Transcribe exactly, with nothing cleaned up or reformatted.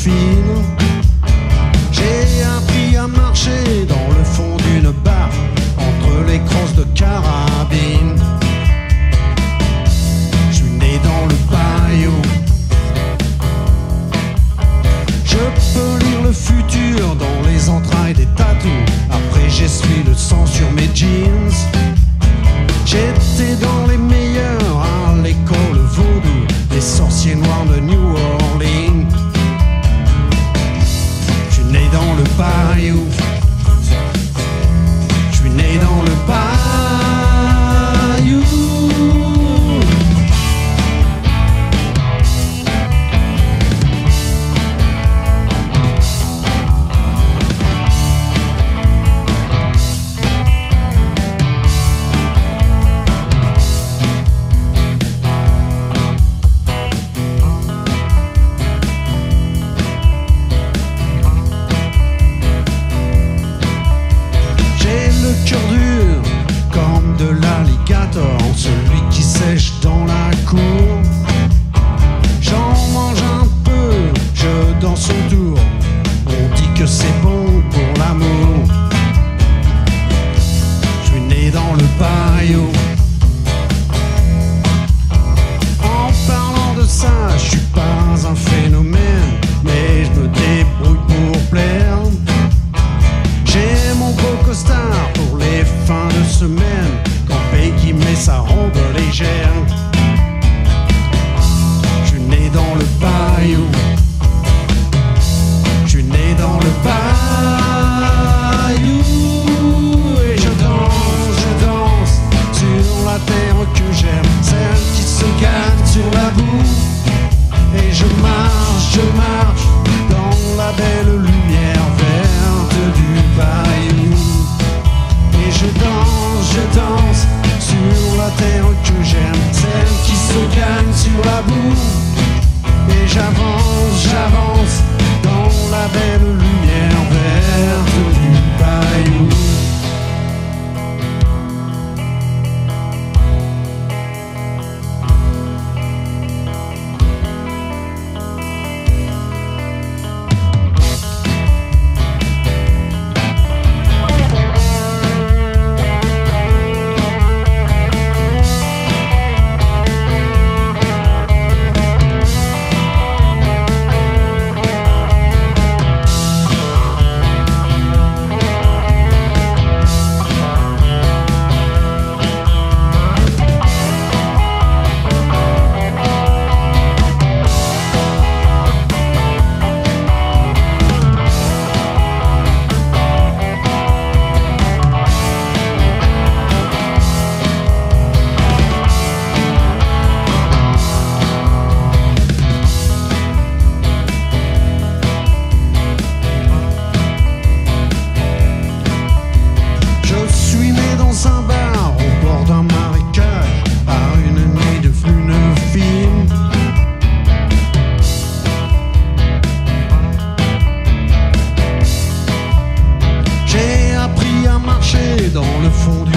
fine. J'ai appris à marcher dans le fond d'une barre, entre les crosses de carabine. Je suis né dans le bayou. Je peux lire le futur dans les entrailles des tatous. Après j'essuie le sang sur mes jeans. J'étais dans les meilleurs à l'école vaudou, les sorciers noirs de New Orleans. Je suis né dans le bayou. Je suis né dans le bayou. Celui qui sèche dans la cour. J'en mange un peu, je danse autour. On dit que c'est bon pour l'amour. Je suis né dans le bayou. En parlant de ça, je suis pas un phénomène, mais je me débrouille pour plaire. J'ai mon beau costard pour les fins de semaine, quand Peggy met sa robe légère. Je suis né dans le bayou. Je suis né dans le bayou. Et je danse, je danse sur la terre que j'aime, celle qui se gagne sur la boue. Et je marche, je marche dans la belle lumière verte du bayou. Et je danse, je danse sur la terre que j'aime, celle qui se gagne sur la boue. Et j'avance, j'avance dans la belle lumière verte du bayou. Un bar au bord d'un marécage, par une nuit de lune fine. J'ai appris à marcher dans le fond du